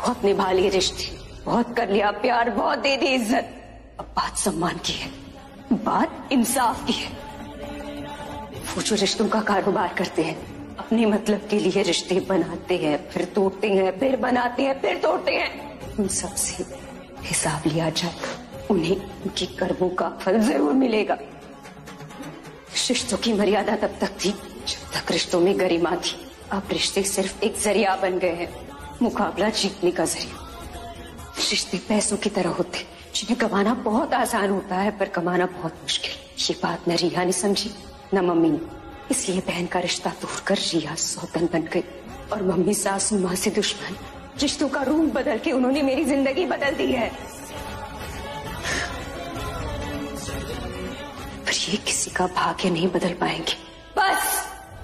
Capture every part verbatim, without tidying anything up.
बहुत निभा लिए रिश्ते, बहुत कर लिया प्यार, बहुत दे दी इज्जत। अब बात सम्मान की है, बात इंसाफ की है। वो जो रिश्तों का कारोबार करते हैं, अपने मतलब के लिए रिश्ते बनाते हैं, फिर तोड़ते हैं, फिर बनाते हैं, फिर तोड़ते हैं, उन सब से हिसाब लिया जाएगा। उन्हें उनकी कर्मों का फल जरूर मिलेगा। रिश्तों की मर्यादा तब तक थी जब तक रिश्तों में गरिमा थी। अब रिश्ते सिर्फ एक जरिया बन गए हैं, मुकाबला जीतने का जरिया। रिश्ते पैसों की तरह होते हैं जिन्हें कमाना बहुत आसान होता है पर कमाना बहुत मुश्किल। ये बात न रिया ने समझी न मम्मी ने, इसलिए बहन का रिश्ता तोड़कर रिया सौतन बन गई और मम्मी सासू माँ से दुश्मन। रिश्तों का रूप बदल के उन्होंने मेरी जिंदगी बदल दी है। पर ये किसी का भाग्य नहीं बदल पाएंगे। बस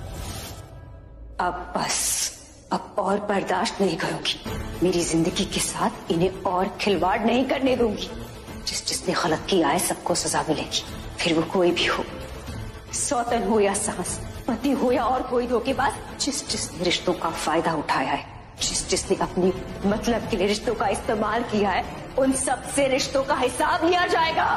अब बस अब और बर्दाश्त नहीं करूंगी। मेरी जिंदगी के साथ इन्हें और खिलवाड़ नहीं करने दूंगी। जिस जिसने गलत किया है सबको सजा मिलेगी, फिर वो कोई भी हो, सौतन हो या सास, पति हो या और कोई धोखेबाज। जिस जिसने रिश्तों का फायदा उठाया है, जिस जिसने अपने मतलब के लिए रिश्तों का इस्तेमाल किया है, उन सब से रिश्तों का हिसाब लिया जाएगा।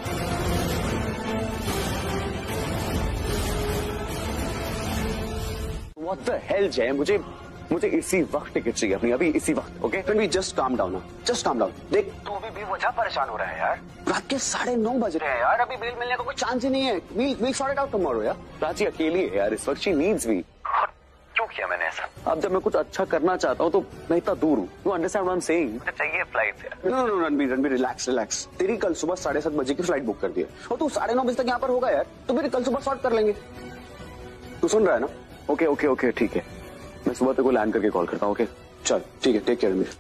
What the hell, जय? मुझे मुझे इसी वक्त टिकट चाहिए अपनी, अभी इसी वक्त। Okay can we just calm down ना, जस्ट काम डाउन। देख तू अभी बेवजह परेशान हो रहा है यार। रात के साढ़े नौ बज रहे हैं यार, अभी बेल मिलने का कोई चांस ही नहीं है। We we sort it out tomorrow यार। प्राची अकेली है यार इस वक्त, शी नीड्स मी। क्यों किया मैंने ऐसा? अब जब मैं कुछ अच्छा करना चाहता हूँ तो मैं इतना दूर हूँ। You understand what I am saying? मुझे चाहिए फ्लाइट यार। No no Ranbir Ranbir relax relax. तेरी कल सुबह साढ़े सात बजे की फ्लाइट बुक कर दी है और तू साढ़े नौ बजे तक यहाँ पर होगा यार, तो मेरी कल सुबह सॉर्ट कर लेंगे। तू सुन रहा है ना? ओके ओके ओके ठीक है, मैं सुबह तेरे को लैंड करके कॉल करता हूँ। ओके चल ठीक है, टेक केयर मी।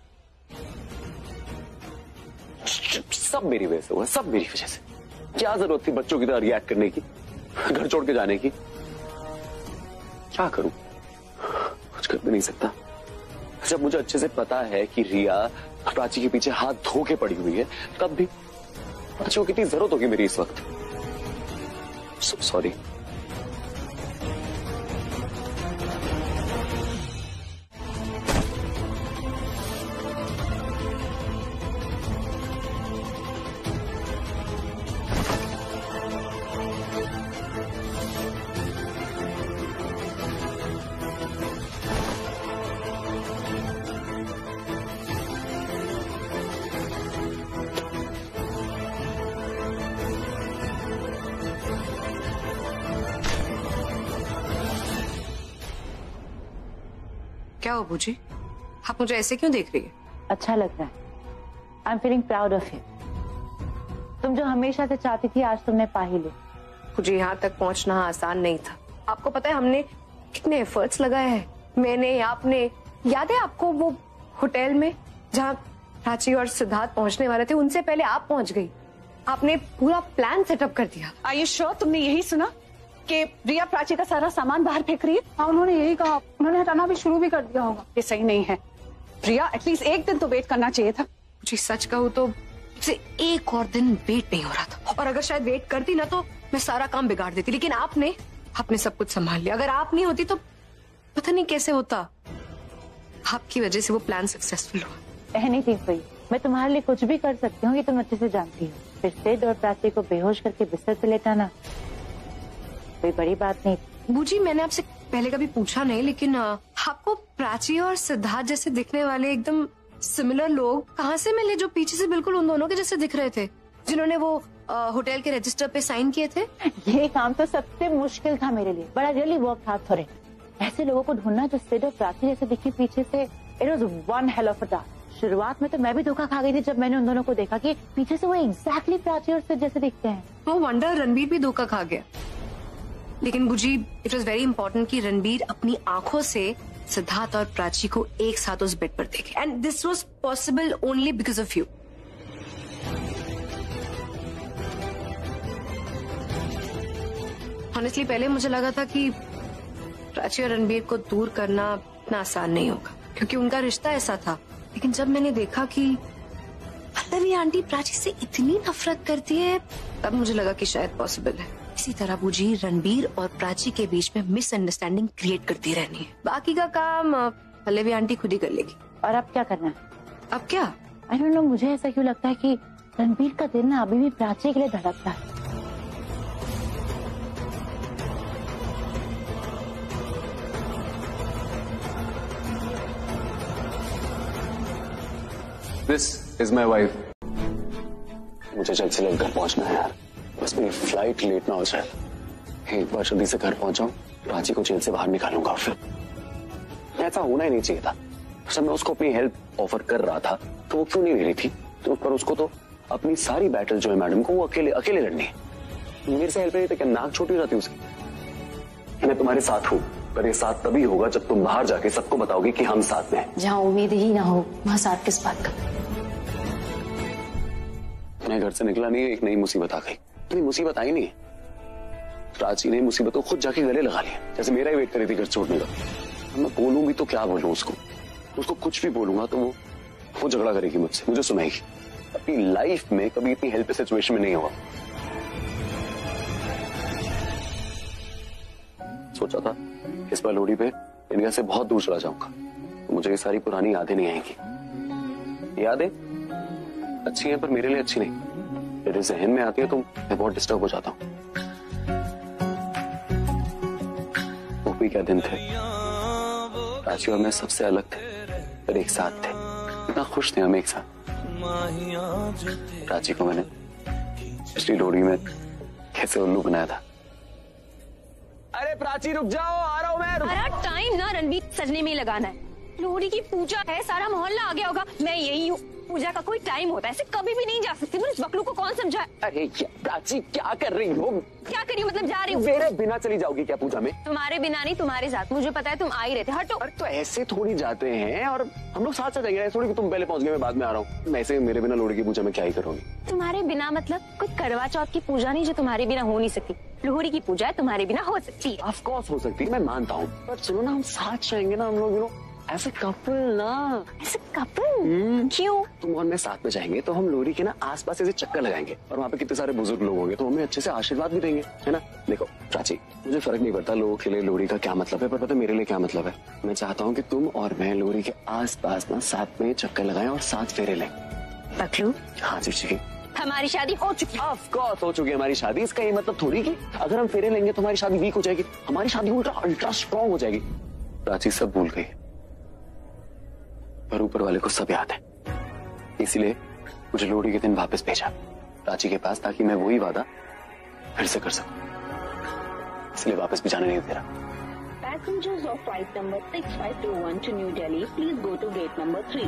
सब मेरी वजह से हुआ, सब मेरी वजह से। क्या जरूरत थी बच्चों की तरह रिएक्ट करने की, घर छोड़ के जाने की? क्या करूं, कुछ कर भी नहीं सकता। जब मुझे अच्छे से पता है कि रिया प्राची के पीछे हाथ धो के पड़ी हुई है, तब भी प्राची को कितनी जरूरत होगी मेरी इस वक्त। So sorry. क्या हो बूजी, आप मुझे ऐसे क्यों देख रही है? अच्छा लग रहा है। I am feeling proud of you. तुम जो हमेशा से चाहती थी आज तुमने पा ही ली। मुझे यहाँ तक पहुँचना आसान नहीं था। आपको पता है हमने कितने एफर्ट्स लगाए हैं, मैंने आपने। याद है आपको वो होटल में जहाँ प्राची और सिद्धार्थ पहुँचने वाले थे, उनसे पहले आप पहुँच गई। आपने पूरा प्लान सेटअप कर दिया। आर यू श्योर तुमने यही सुना कि रिया प्राची का सारा सामान बाहर फेंक रही है? हाँ उन्होंने यही कहा, उन्होंने हटाना भी शुरू भी कर दिया होगा। ये सही नहीं है रिया, एटलीस्ट एक दिन तो वेट करना चाहिए था। जी सच कहूँ तो मुझसे एक और दिन वेट नहीं हो रहा था, और अगर शायद वेट करती ना तो मैं सारा काम बिगाड़ देती। लेकिन आपने आपने सब कुछ संभाल लिया। अगर आप नहीं होती तो पता नहीं कैसे होता। आपकी वजह से वो प्लान सक्सेसफुल हुआ। एनीथिंग फॉर यू, मैं तुम्हारे लिए कुछ भी कर सकती हूँ, ये तुम अच्छे से जानती हो। फिर सिद्ध और प्राची को बेहोश करके बिस्तर पे लेटाना कोई बड़ी बात नहीं। बूजी मैंने आपसे पहले कभी पूछा नहीं, लेकिन आपको प्राची और सिद्धार्थ जैसे दिखने वाले एकदम सिमिलर लोग कहाँ से मिले जो पीछे से बिल्कुल उन दोनों के जैसे दिख रहे थे, जिन्होंने वो होटल के रजिस्टर पे साइन किए थे? ये काम तो सबसे मुश्किल था मेरे लिए, बड़ा really work hard for it. ऐसे लोगों को ढूंढना जो सिद्ध और प्राची जैसे दिखे पीछे से, it was one hell of a task. शुरुआत में तो मैं भी धोखा खा गई थी जब मैंने उन दोनों को देखा कि पीछे से वो एग्जैक्टली प्राची और सिद्ध जैसे दिखते हैं। वो वंडर रणबीर भी धोखा खा गया। लेकिन बुजी इट वॉज वेरी इंपॉर्टेंट कि रणबीर अपनी आंखों से सिद्धार्थ और प्राची को एक साथ उस बेड पर देखे, and this was possible only because of you. Honestly पहले मुझे लगा था कि प्राची और रणबीर को दूर करना इतना आसान नहीं होगा क्योंकि उनका रिश्ता ऐसा था। लेकिन जब मैंने देखा कि पल्लवी आंटी प्राची से इतनी नफरत करती है, तब मुझे लगा कि शायद पॉसिबल है। इसी तरह बूजी रणबीर और प्राची के बीच में मिसअंडरस्टैंडिंग क्रिएट करती रहनी है। बाकी का काम पल्लवी आंटी खुद ही कर लेगी। और अब क्या करना है? अब क्या? आई डोंट नो, मुझे ऐसा क्यों लगता है कि रणबीर का दिल ना अभी भी प्राची के लिए धड़कता है। This is my wife. मुझे जल्द से जल्द घर पहुंचना है यार, बस मेरी फ्लाइट लेट ना हो जाए। एक बार जल्दी से घर पहुंच जाऊं, प्राची को जेल से बाहर निकालूंगा। फिर ऐसा होना ही नहीं चाहिए था। जब मैं उसको अपनी हेल्प ऑफर कर रहा था तो वो क्यों नहीं ले रही थी? तो पर उसको तो अपनी सारी बैटल जो है मैडम को वो अकेले अकेले लड़नी है। मेरे से हेल्प नहीं थी क्या? नाक छोटी रहती उसकी। मैं तुम्हारे साथ हूँ, पर ये साथ तभी होगा जब तुम बाहर जाके सबको बताओगे कि हम साथ में हैं। जहाँ उम्मीद ही ना हो वहाँ साथ किस बात का? मैं घर से निकला नहीं, एक नई मुसीबत आ गई। इतनी मुसीबत आई नहीं, प्राची ने मुसीबत को खुद जाके गले लगा लिया, जैसे मेरा ही वेट करी थी घर छोड़ने का। मैं बोलूंगी तो क्या बोलूं उसको? उसको कुछ भी बोलूंगा तो वो वो झगड़ा करेगी मुझसे, मुझे सुनाएगी। अपनी लाइफ में कभी इतनी हेल्पलेस सिचुएशन में नहीं हुआ। सोचा था इस बार लोहड़ी पे इंडिया से बहुत दूर चला जाऊंगा तो मुझे ये सारी पुरानी यादें नहीं आएंगी। यादें अच्छी हैं पर मेरे लिए अच्छी नहीं। मेरे जहन में आती है तो मैं बहुत डिस्टर्ब हो जाता हूँ। वो भी क्या दिन थे, प्राची और मैं सबसे अलग थे पर एक साथ थे। इतना खुश थे हम एक साथ। प्राची को मैंने पिछली लोहड़ी में कैसे उल्लू बनाया था। अरे प्राची रुक जाओ, आ रहा हूँ मैं। अरे टाइम ना रणबीर सजने में ही लगाना है। लोहड़ी की पूजा है, सारा मोहल्ला आ गया होगा। मैं यही हूँ, पूजा का कोई टाइम होता है, ऐसे कभी भी नहीं जा सकती। इस बकलू को कौन समझाए? अरे क्या प्राची क्या कर रही हो? क्या करी हो मतलब? जा रही हूँ। मेरे बिना चली जाओगी क्या पूजा में? तुम्हारे बिना नहीं, तुम्हारे साथ। मुझे पता है तुम आ ही रहते। हटो। अरे तो ऐसे थोड़ी जाते हैं और हम लोग साथ साथ जाएंगे। थोड़ी कि तुम पहले पहुंच गए मैं बाद में आ रहा हूँ। ऐसे मेरे बिना लोहड़ी की पूजा में क्या ही करोगी? तुम्हारे बिना मतलब कोई करवा चौथ की पूजा नहीं जो तुम्हारे बिना हो नहीं सकती। लोहड़ी की पूजा है, तुम्हारे बिना हो सकती है। ऑफ कोर्स हो सकती है, मैं मानता हूँ। पर सुनो ना, हम साथ जाएंगे ना हम लोग, यू नो ऐसे कपल ना। ऐसे कपल? क्यों? तुम और मैं साथ में जाएंगे तो हम लोहड़ी के ना आसपास ऐसे चक्कर लगाएंगे और वहाँ पे कितने सारे बुजुर्ग लोग होंगे तो हमें अच्छे से आशीर्वाद भी देंगे, है ना? देखो प्राची, मुझे फर्क नहीं पड़ता लोगों के लिए लोहड़ी का क्या मतलब है, पर पता है मेरे लिए क्या मतलब है? मैं चाहता हूँ कि तुम और मैं लोहड़ी के आस पास ना साथ में चक्कर लगाएं और साथ फेरे लें। पकलू? हाँ जी जी। हमारी शादी हो चुकी है। ऑफ कोर्स हो चुकी है हमारी शादी। इसका ये मतलब थोड़ी कि अगर हम फेरे लेंगे तो हमारी शादी वीक हो जाएगी। हमारी शादी उल्टा अल्ट्रा स्ट्रॉन्ग हो जाएगी। प्राची सब भूल गई पर ऊपर वाले को सब याद है, इसलिए मुझे लोहड़ी के दिन वापस भेजा प्राची के पास ताकि मैं वही वादा फिर से कर सकूं। इसलिए वापस भी जाने नहीं दे रहा। Passengers of flight number six five two one to New Delhi, please go to gate number three.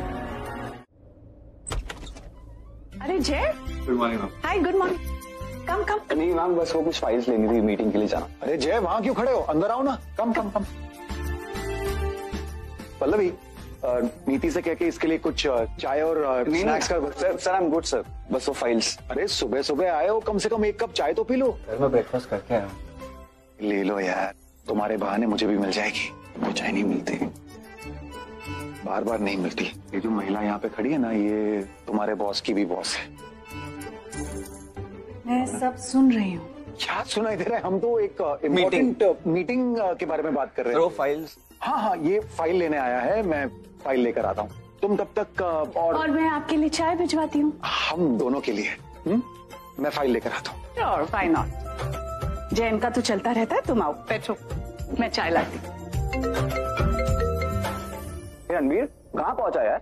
अरे Jay, good morning ma'am. Hi, good morning. Come come. नहीं मैम, बस वो कुछ फाइल्स लेनी थी, मीटिंग के लिए जाना। अरे जय, वहाँ क्यों खड़े हो? अंदर आओ ना। कम कम कम। पल्लवी, नीति से कह के इसके लिए कुछ चाय और स्नैक्स का। Sir sir I am good sir, बस वो फाइल्स। अरे सुबह सुबह आए हो, कम से कम एक कप चाय तो पी लो। सर मैं ब्रेकफास्ट करके आया। ले लो यार, तुम्हारे बहाने मुझे भी मिल जाएगी। मुझे चाय नहीं मिलती, बार बार नहीं मिलती। ये जो महिला यहाँ पे खड़ी है ना, ये तुम्हारे बॉस की भी बॉस है। मैं सब सुन रही हूँ। क्या सुनाई दे रहा है? हम तो एक इम्पोर्टेंट मीटिंग के बारे में बात कर रहे हैं। फाइल्स? हाँ हाँ, ये फाइल लेने आया है, मैं फाइल लेकर आता हूँ। तुम तब तक और, और मैं आपके लिए चाय भिजवाती हूँ। हम दोनों के लिए। हुँ? मैं फाइल लेकर आता हूँ। Sure, why not. जैन का तो चलता रहता है, तुम आओ बैठो, मैं चाय लाती हूँ। रणबीर कहाँ पहुंचा यार?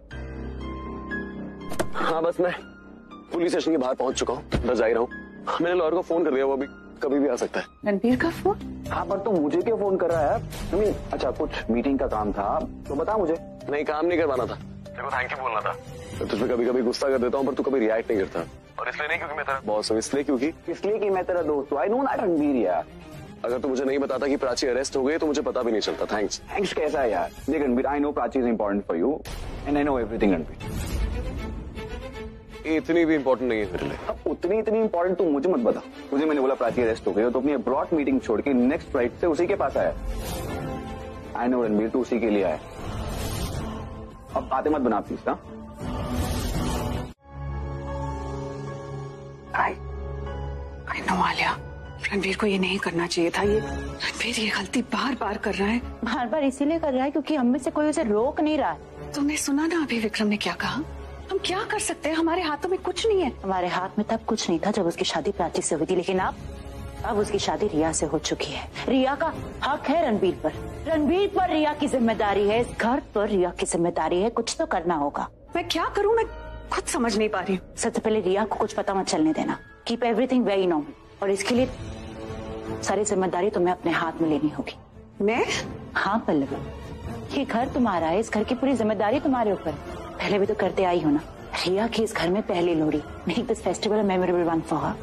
हाँ बस मैं पुलिस स्टेशन के बाहर पहुंच चुका हूँ, बस जा ही रहा हूँ। मैंने लॉयर को फोन कर दिया, वो अभी कभी भी आ सकता है। रणबीर का फोन? हाँ पर तो मुझे क्यों फोन कर रहा है यार? अच्छा कुछ मीटिंग का काम था तो बता मुझे। नहीं काम नहीं करवाना था, तेरे को थैंक यू बोलना था। मैं तुझे कभी कभी गुस्सा कर देता हूँ पर तू कभी रिएक्ट नहीं करता। और इसलिए नहीं क्योंकि मैं तेरा बॉस हूँ, इसलिए क्योंकि इसलिए कि मैं तेरा दोस्त हूँ। आई नो नॉट रणबीर यार। अगर तू मुझे नहीं बताता कि प्राची अरेस्ट हो गई तो मुझे पता भी नहीं चलता। थैंक्स। थैंक्स कैसा है यार? देख Ranbir, I know Prachi is important for you and I know everything Ranbir. इतनी भी इम्पोर्टेंट नहीं है मेरे लिए। अब उतनी इतनी इंपॉर्टेंट तू मुझे मत बता। मुझे मैंने बोला प्राची अरेस्ट हो गई तो अपनी अब्रॉड मीटिंग छोड़ के नेक्स्ट फ्लाइट से उसी के पास आया। आई नो रणबीर, तू उसी के लिए आया। अब आते मत बना प्लीज ना। I I know Alia, Ranbir को ये नहीं करना चाहिए था। ये रणबीर ये गलती बार बार कर रहा है। बार बार इसीलिए कर रहा है क्योंकि हम में से कोई उसे रोक नहीं रहा है। तुमने सुना ना अभी विक्रम ने क्या कहा? हम क्या कर सकते हैं, हमारे हाथों में कुछ नहीं है। हमारे हाथ में तब कुछ नहीं था जब उसकी शादी प्राची से हुई थी, लेकिन अब अब उसकी शादी रिया से हो चुकी है। रिया का हक है रणबीर पर, रणबीर पर रिया की जिम्मेदारी है, इस घर पर रिया की जिम्मेदारी है। कुछ तो करना होगा। मैं क्या करूं, मैं खुद समझ नहीं पा रही हूँ। सबसे पहले रिया को कुछ पता मत चलने देना। कीप एवरीथिंग वेरी नॉर्मल, और इसके लिए सारी जिम्मेदारी तुम्हें अपने हाथ में लेनी होगी। मैं? हाँ पल्लवी, ये घर तुम्हारा है, इस घर की पूरी जिम्मेदारी तुम्हारे ऊपर। पहले भी तो करते आई हो ना। रिया की इस घर में पहली Lohri, make this festival a memorable one for her.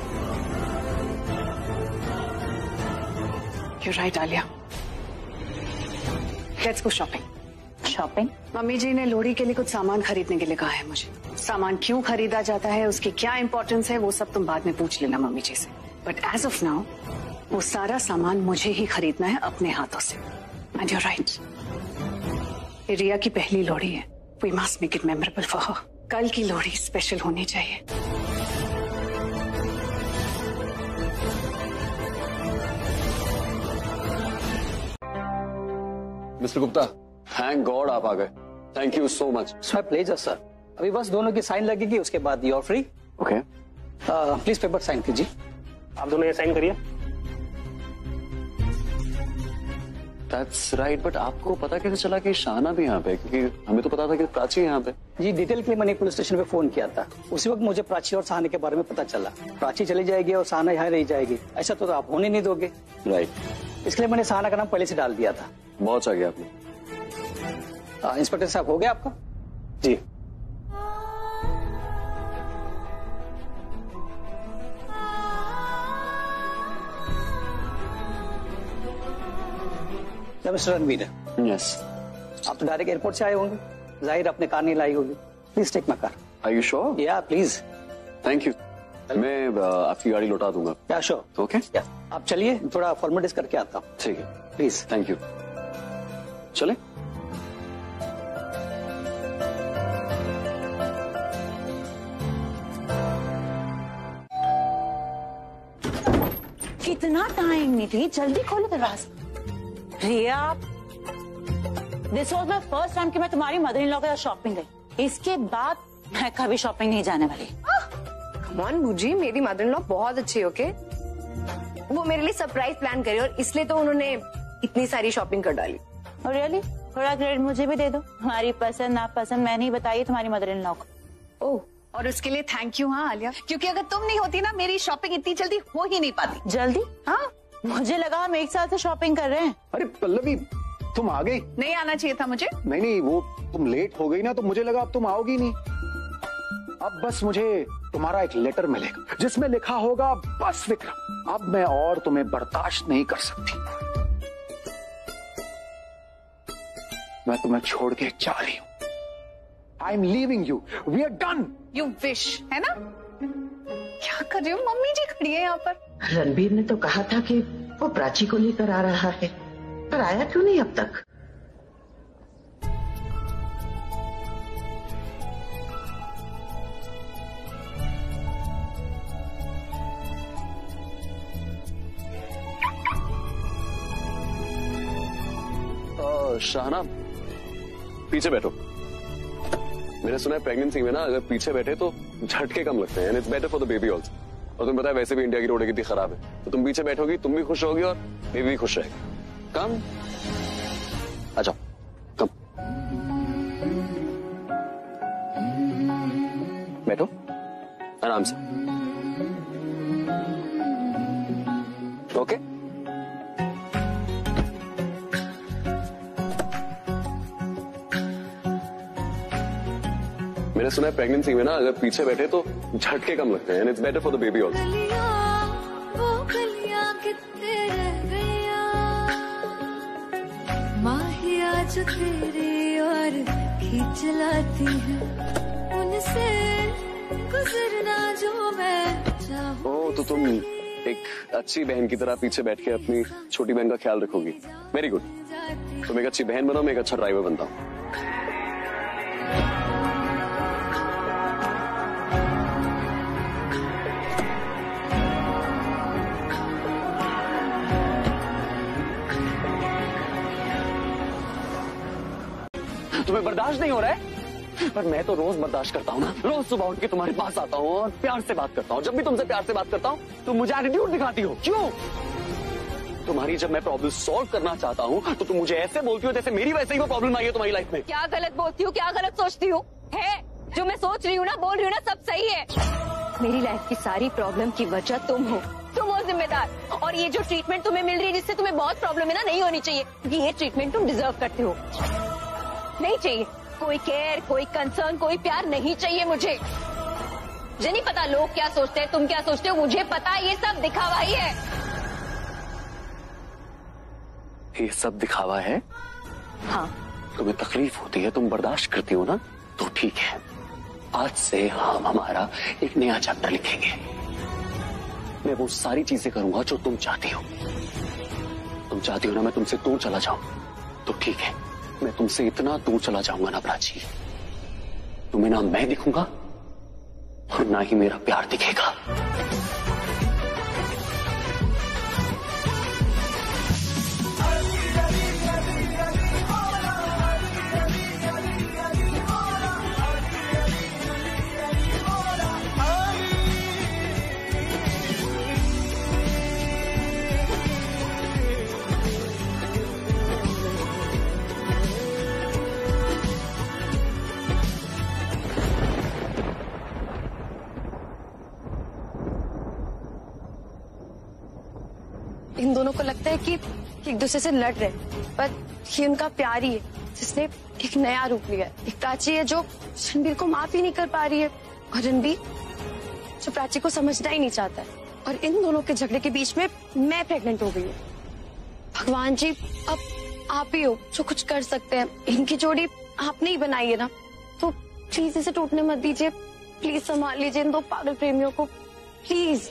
You're right, Alia. Let's go shopping। Shopping? Mummy ji ने लोहड़ी के लिए कुछ सामान खरीदने के लिए कहा है मुझे। सामान क्यों खरीदा जाता है, उसकी क्या इंपॉर्टेंस है, वो सब तुम बाद में पूछ लेना मम्मी जी से। बट एज ऑफ नाउ वो सारा सामान मुझे ही खरीदना है अपने हाथों से। एंड you're right, ये रिया की पहली लोहड़ी है। We must make it memorable for her। कल की लोहड़ी स्पेशल होनी चाहिए। मिस्टर गुप्ता, थैंक गॉड आप आ गए। Thank you so much. Sir please sir, अभी बस दोनों की साइन लगेगी, उसके बाद you are free. Okay, please paper sign कीजिए। आप दोनों ये साइन करिए। दैट्स राइट, बट आपको पता कैसे चला कि शाहना भी यहाँ पे? क्योंकि हमें तो पता था कि प्राची यहाँ पे। जी, डिटेल के लिए मैंने पुलिस स्टेशन पे फोन किया था। उसी वक्त मुझे प्राची और सहाना के बारे में पता चला। प्राची चली जाएगी और सहाना यहाँ रह जाएगी, ऐसा तो आप होने नहीं दोगे। राइट, इसलिए मैंने सहाना का नाम पहले से डाल दिया था। बहुत आ गया आपने। आ, इंस्पेक्टर साहब, हो गया आपका? जी। मिस्टर रणबीर। यस। आप तो डायरेक्ट एयरपोर्ट से आए होंगे, जाहिर अपने कार नहीं लाई होगी। Please take my car. Are you sure? या प्लीज। Thank you. मैं uh, आपकी गाड़ी लौटा दूंगा। या श्योर। ओके, आप चलिए, थोड़ा फॉर्मेलिटीज करके आता हूँ। ठीक है, प्लीज। Thank you. चले। कितना टाइम निकली, जल्दी खोलो दरवाजा। Riya, this was my first time कि मैं तुम्हारी मदर इन लॉ के साथ शॉपिंग गई। इसके बाद मैं कभी शॉपिंग नहीं जाने वाली। कम ऑन मुझे, मेरी मदर इन लॉ बहुत अच्छी, ओके? वो मेरे लिए सरप्राइज प्लान करे और इसलिए तो उन्होंने इतनी सारी शॉपिंग कर डाली। और रियली, थोड़ा क्रेडिट मुझे भी दे दो। हमारी पसंद नापसंद मैंने ही बताई तुम्हारी मदर इन लॉ को। ओह, और उसके लिए थैंक यू। हाँ आलिया, क्योंकि अगर तुम नहीं होती ना, मेरी शॉपिंग इतनी जल्दी हो ही नहीं पाती। जल्दी? हाँ, मुझे लगा हम एक साथ से शॉपिंग कर रहे हैं। अरे पल्लवी, तुम आ गई? नहीं आना चाहिए था मुझे। नहीं नहीं, वो तुम लेट हो गई ना, तो मुझे लगा अब तुम आओगी नहीं। अब बस मुझे तुम्हारा एक लेटर मिलेगा जिसमें लिखा होगा, बस विक्रम, अब मैं और तुम्हें बर्दाश्त नहीं कर सकती, मैं तुम्हें छोड़ के जा रही हूं। I am leaving you, we are done. You wish, है ना? क्या कर रही हो? मम्मी जी खड़ी है यहाँ पर। रणबीर ने तो कहा था कि वो प्राची को लेकर आ रहा है, पर आया क्यों नहीं अब तक? शाहना, पीछे बैठो। मैंने सुना है प्रेगनेंसी में ना अगर पीछे बैठे तो झटके कम लगते हैं, and it's better for the baby also. और तुम्हें पता है वैसे भी इंडिया की रोड कितनी खराब है, तो तुम पीछे बैठोगी, तुम भी खुश होगी और बेबी भी खुश रहेगी। कम, अच्छा कम बैठो आराम से। ओके, मैंने सुना है प्रेगनेंसी में ना अगर पीछे बैठे तो झटके कम लगते हैं, and it's better for the baby also. माहिया जो तेरी और खींच लाती है, उनसे गुजरना जो मैं चाहूं। ओ, तो तुम एक अच्छी बहन की तरह पीछे बैठ के अपनी छोटी बहन का ख्याल रखोगी। Very good. तुम एक अच्छी बहन बनो, मैं एक अच्छा ड्राइवर बनता हूँ। तुम्हें बर्दाश्त नहीं हो रहा है? पर मैं तो रोज बर्दाश्त करता हूँ ना। रोज सुबह उठ के तुम्हारे पास आता हूँ और प्यार से बात करता हूँ। जब भी तुमसे प्यार से बात करता हूँ तुम मुझे एटीट्यूड दिखाती हो। क्यों? तुम्हारी जब मैं प्रॉब्लम सॉल्व करना चाहता हूँ तो तुम मुझे ऐसे बोलती हो जैसे मेरी वैसे ही वो प्रॉब्लम आई है तुम्हारी लाइफ में। क्या गलत बोलती हूँ, क्या गलत सोचती हूँ? है जो मैं सोच रही हूँ ना, बोल रही हूँ ना, सब सही है। मेरी लाइफ की सारी प्रॉब्लम की वजह तुम हो, तुम हो जिम्मेदार। और ये जो ट्रीटमेंट तुम्हें मिल रही है जिससे तुम्हें बहुत प्रॉब्लम है ना, नहीं होनी चाहिए, क्योंकि ये ट्रीटमेंट तुम डिजर्व करते हो। नहीं चाहिए कोई केयर, कोई कंसर्न, कोई प्यार नहीं चाहिए मुझे। मुझे नहीं पता लोग क्या सोचते हैं, तुम क्या सोचते हो, मुझे पता ये सब दिखावा ही है। ये सब दिखावा है? हाँ। तुम्हें तकलीफ होती है, तुम बर्दाश्त करती हो ना, तो ठीक है। आज से हम हमारा एक नया चैप्टर लिखेंगे। मैं वो सारी चीजें करूंगा जो तुम चाहती हो। तुम चाहती हो ना मैं तुमसे दूर चला जाऊं, तो ठीक है, मैं तुमसे इतना दूर चला जाऊंगा ना प्राची, तुम्हें ना मैं दिखूंगा और ना ही मेरा प्यार दिखेगा। इन दोनों को लगता है कि एक दूसरे से लड़ रहे, पर ये उनका प्यार ही है जिसने एक नया रूप लिया है। एक प्राची है जो रणबीर को माफ ही नहीं कर पा रही है, और रणबीर जो प्राची को समझना ही नहीं चाहता है। और इन दोनों के झगड़े के बीच में मैं प्रेग्नेंट हो गई हूँ। भगवान जी, अब आप ही हो जो कुछ कर सकते हैं। इनकी जोड़ी आपने ही बनाई है ना, तो प्लीज इसे टूटने मत दीजिए। प्लीज संभाल लीजिए इन दो पागल प्रेमियों को, प्लीज।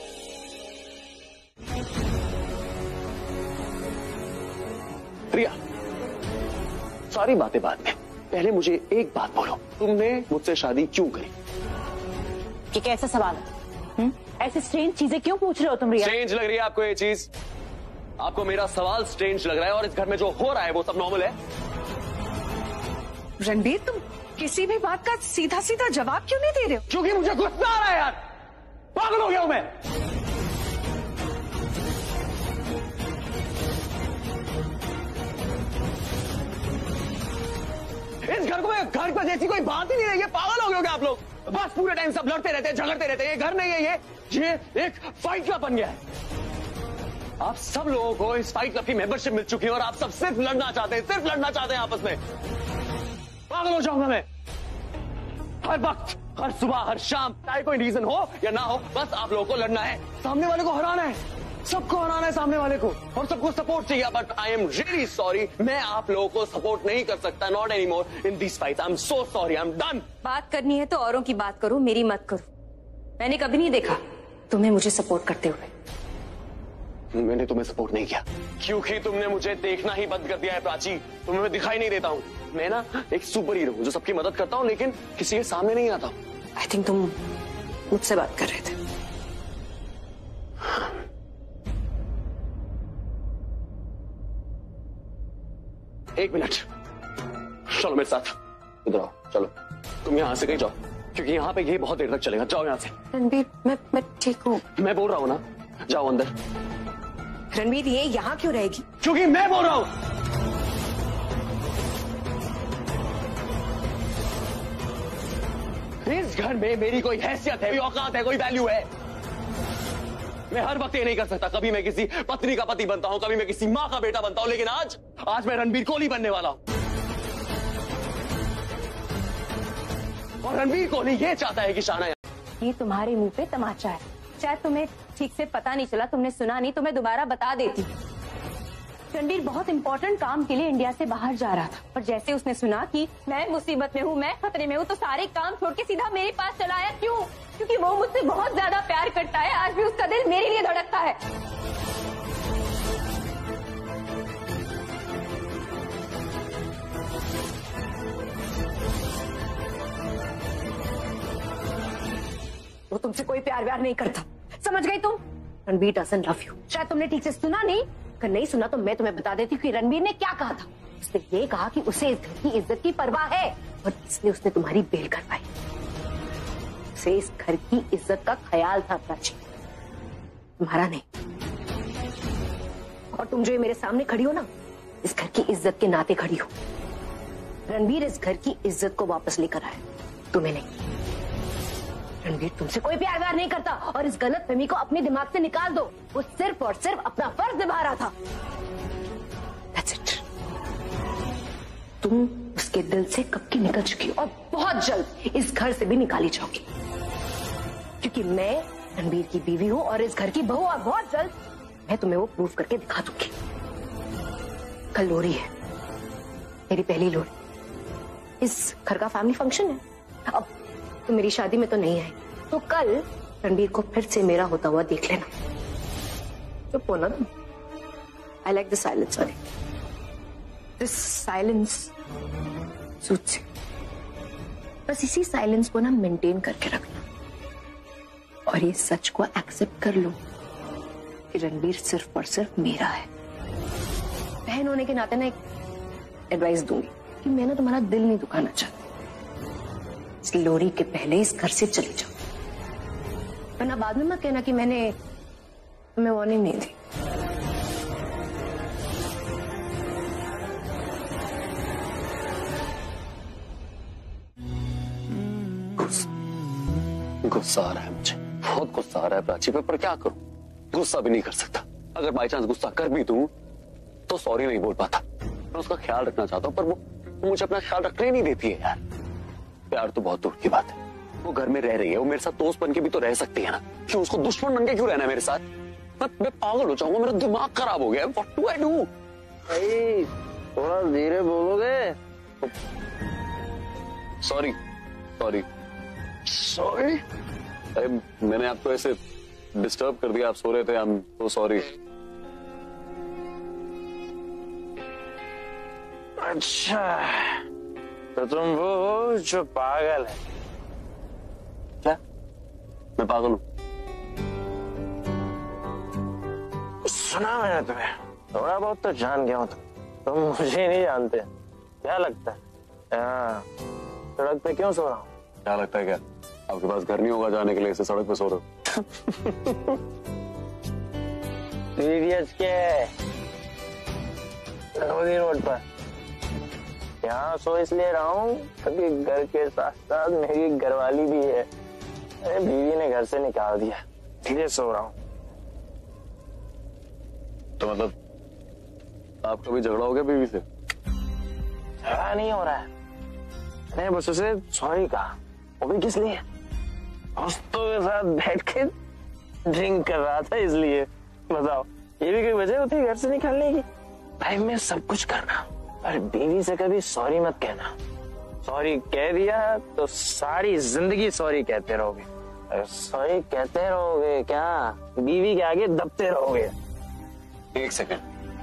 प्रिया, सारी बातें बाद में, पहले मुझे एक बात बोलो, तुमने मुझसे शादी क्यों करी? ये कैसा सवाल है? हुँ? ऐसे स्ट्रेंज चीजें क्यों पूछ रहे हो तुम रिया? स्ट्रेंज लग रही है आपको ये चीज? आपको मेरा सवाल स्ट्रेंज लग रहा है और इस घर में जो हो रहा है वो सब नॉर्मल है? रणबीर, तुम किसी भी बात का सीधा सीधा जवाब क्यों नहीं दे रहे हो? क्योंकि मुझे गुस्सा आ रहा है यार, पागल हो गया हूं मैं। इस घर को घर पर जैसी कोई बात ही नहीं रही है। पागल हो गए हो क्या आप लोग? बस पूरे टाइम सब लड़ते रहते हैं, झगड़ते रहते हैं। ये घर नहीं है, ये ये एक फाइट क्लब बन गया है। आप सब लोगों को इस फाइट क्लब की मेंबरशिप मिल चुकी है और आप सब सिर्फ लड़ना चाहते हैं, सिर्फ लड़ना चाहते हैं आपस में। पागल हो जाऊंगा मैं। हर वक्त, हर सुबह, हर शाम, चाहे कोई रीजन हो या ना हो, बस आप लोगों को लड़ना है, सामने वाले को हराना है, सबको हराना है सामने वाले को, और सबको सपोर्ट चाहिए। But I am really sorry, मैं आप लोगों को सपोर्ट नहीं कर सकता, not any more in this fight. I am so sorry, I am done. बात करनी है तो औरों की बात करो, मेरी मत करो। मैंने कभी नहीं देखा तुम्हें मुझे सपोर्ट करते हुए। मैंने तुम्हें सपोर्ट नहीं किया क्योंकि तुमने मुझे देखना ही बंद कर दिया है प्राची। तुम्हें मैं दिखाई नहीं देता हूँ। मैं ना एक सुपर हीरो हूँ जो सबकी मदद करता हूँ लेकिन किसी के सामने नहीं आता। आई थिंक तुम मुझसे बात कर रहे थे। एक मिनट, चलो मेरे साथ, इधर आओ, चलो तुम यहाँ से कहीं जाओ क्योंकि यहाँ पे ये बहुत देर तक चलेगा। जाओ यहाँ से। रणबीर, मैं मैं ठीक हूँ। मैं बोल रहा हूँ ना, जाओ अंदर। रणबीर, ये यहाँ क्यों रहेगी? क्योंकि मैं बोल रहा हूँ। इस घर में मेरी कोई हैसियत है, कोई औकात है, कोई वैल्यू है। मैं हर वक्त ये नहीं कर सकता। कभी मैं किसी पत्नी का पति बनता हूँ, कभी मैं किसी माँ का बेटा बनता हूँ, लेकिन आज आज मैं रणबीर कोहली बनने वाला हूँ। और रणबीर कोहली ये चाहता है कि शाना, ये तुम्हारे मुंह पे तमाचा है। शायद तुम्हें ठीक से पता नहीं चला, तुमने सुना नहीं, तो मैं दोबारा बता देती। रणबीर बहुत इंपॉर्टेंट काम के लिए इंडिया से बाहर जा रहा था, और जैसे उसने सुना कि मैं मुसीबत में हूँ, मैं खतरे में हूँ, तो सारे काम छोड़ के सीधा मेरे पास चला आया। क्यों? क्योंकि वो मुझसे बहुत ज्यादा प्यार करता है। आज भी उसका दिल मेरे लिए धड़कता है। वो तुमसे कोई प्यार व्यार नहीं करता, समझ गई तुम? Ranbir doesn't love you. शायद तुमने ठीक से सुना नहीं, अगर नहीं सुना तो मैं तुम्हें बता देती हूँ कि रणबीर ने क्या कहा था। उसने ये कहा कि उसे इस घर की इज्जत की परवाह है और इसलिए उसने तुम्हारी बेल करवाई। उसे इस घर की इज्जत का ख्याल था प्राची, तुम्हारा नहीं। और तुम जो ये मेरे सामने खड़ी हो ना, इस घर की इज्जत के नाते खड़ी हो। रणबीर इस घर की इज्जत को वापस लेकर आया, तुम्हें नहीं। रणबीर तुमसे कोई प्यार व्यार नहीं करता और इस गलत फहमी को अपने दिमाग से निकाल दो। वो सिर्फ और सिर्फ अपना फर्ज निभा रहा था। That's it. तुम उसके दिल से कब की निकल चुकी हो और बहुत जल्द इस घर से भी निकाली जाओगी, क्योंकि मैं रणबीर की बीवी हूं और इस घर की बहू, और बहुत जल्द मैं तुम्हें वो प्रूफ करके दिखा दूंगी। कल लोहड़ी है, मेरी पहली लोहड़ी। इस घर का फैमिली फंक्शन है। अब तुम मेरी शादी में तो नहीं आए, तो कल रणबीर को फिर से मेरा होता हुआ देख लेना। चुप हो ना तुम। I like the silence, sorry this silence suits you. बस इसी साइलेंस को ना मेंटेन करके रखना और ये सच को एक्सेप्ट कर लो कि रणबीर सिर्फ और सिर्फ मेरा है। बहन होने के नाते ना एक एडवाइस दूंगी कि मैं ना तुम्हारा दिल नहीं दुखाना चाहती। इस लोहड़ी के पहले इस घर से चले जाओ, वरना बाद में मत कहना कि मैंने तुम्हें वार्निंग नहीं दी। गुस्सा आ रहा है मुझे, बहुत गुस्सा आ रहा है प्राची पे, पर क्या करूं? गुस्सा भी नहीं कर सकता। अगर बाई चांस गुस्सा कर भी दूं तो सॉरी नहीं बोल पाता। मैं उसका ख्याल रखना चाहता हूं, पर वो, वो मुझे अपना ख्याल रखने नहीं देती है यार। प्यार तो बहुत दूर की बात है। वो घर में रह रही है, वो मेरे साथ दोस्त बन के भी तो रह सकती है ना। क्यों उसको दुश्मन बन के क्यों रहना है मेरे साथ? मैं, मैं पागल हो जाऊंगा, मेरा दिमाग खराब हो गया। What do I do? भाई थोड़ा धीरे बोलोगे? सॉरी सॉरी सॉरी मैंने आपको ऐसे डिस्टर्ब कर दिया, आप सो रहे थे। I am so sorry. अच्छा तो तुम वो हो जो पागल है? क्या मैं पागल हूं? सुना मैंने तुम्हें, थोड़ा बहुत तो जान गया हूं। तुम मुझे नहीं जानते। क्या लगता है हाँ, सड़क पे क्यों सो रहा हूँ? क्या लगता है क्या आपके पास घर नहीं होगा जाने के लिए, इसे सड़क पे सो रहे हो? रोड पर यहाँ सो इसलिए रहा हूँ क्योंकि घर के साथ साथ मेरी घरवाली भी है। अरे बीवी ने घर से निकाल दिया, इसलिए सो रहा हूँ। तो मतलब आपका भी झगड़ा हो गया बीवी से? झगड़ा नहीं हो रहा है, मैंने बस उसे सॉरी कहा। वो भी किस लिए? दोस्तों के साथ बैठ के ड्रिंक कर रहा था इसलिए। बताओ ये भी कोई वजह होती है घर से निकालने की? भाई मैं सब कुछ करना, पर बीवी से कभी सॉरी मत कहना। सॉरी कह दिया तो सारी जिंदगी सॉरी कहते रहोगे। सॉरी कहते रहोगे क्या? बीवी के आगे दबते रहोगे। एक सेकंड,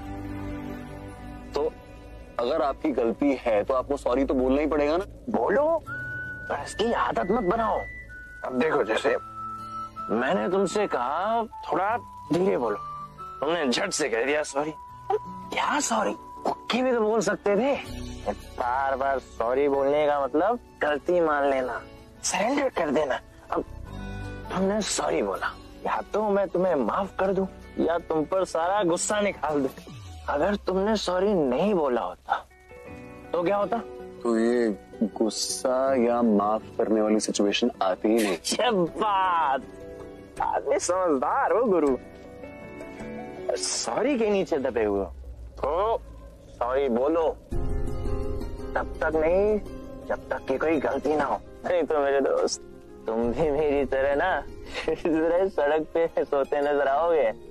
तो अगर आपकी गलती है तो आपको सॉरी तो बोलना ही पड़ेगा ना? बोलो, पर इसकी आदत मत बनाओ। अब देखो जैसे मैंने तुमसे कहा थोड़ा धीरे बोलो, तुमने झट से कह दिया सॉरी। क्या सॉरी? कुक्की भी तो बोल सकते थे। बार बार सॉरी बोलने का मतलब गलती मान लेना, सरेंडर कर देना। अब तुमने सॉरी बोला, या तो मैं तुम्हें माफ कर दूं या तुम पर सारा गुस्सा निकाल दूं। अगर तुमने सॉरी नहीं बोला होता तो क्या होता? तो ये गुस्सा या माफ करने वाली सिचुएशन आती ही नहीं। ये बात, आदमी समझदार हो गुरु। सॉरी के नीचे दबे हुए तो सॉरी बोलो, तब तक नहीं जब तक कि कोई गलती ना हो। नहीं तो मेरे दोस्त तुम भी मेरी तरह ना सड़क पे सोते नजर आओगे।